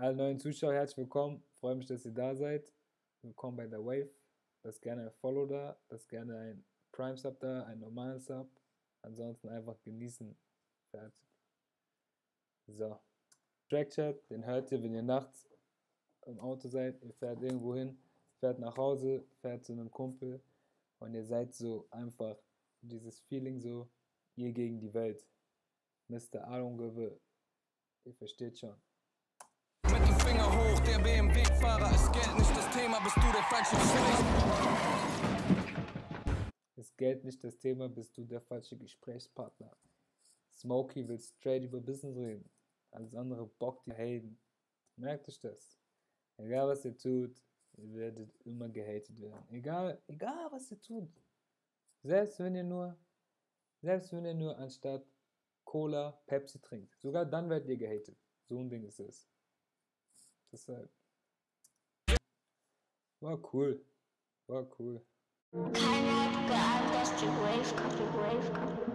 alle neuen Zuschauer herzlich willkommen. Freue mich, dass ihr da seid. Willkommen bei der Wave. Lasst gerne ein Follow da, lasst gerne ein Prime Sub da, ein normalen Sub. Ansonsten einfach genießen. Fertig. So. Trackchat, den hört ihr, wenn ihr nachts im Auto seid. Ihr fährt irgendwo hin, fährt nach Hause, fährt zu einem Kumpel und ihr seid so einfach dieses Feeling so, ihr gegen die Welt. Mr. Arungove, ihr versteht schon. Mit dem Finger hoch, der BMW-Fahrer. Ist Geld nicht das Thema, bist du der falsche Gesprächspartner. Ist Geld nicht das Thema, bist du der falsche Gesprächspartner. Smokey will straight über Business reden. Alles andere bockt die Haten. Merkt euch das. Egal was ihr tut, ihr werdet immer gehatet werden. Egal was ihr tut. Selbst wenn ihr nur anstatt Cola Pepsi trinkt. Sogar dann werdet ihr gehatet. So ein Ding ist es. Deshalb. War cool. Keiner hat geahnt, dass die Wave kommt.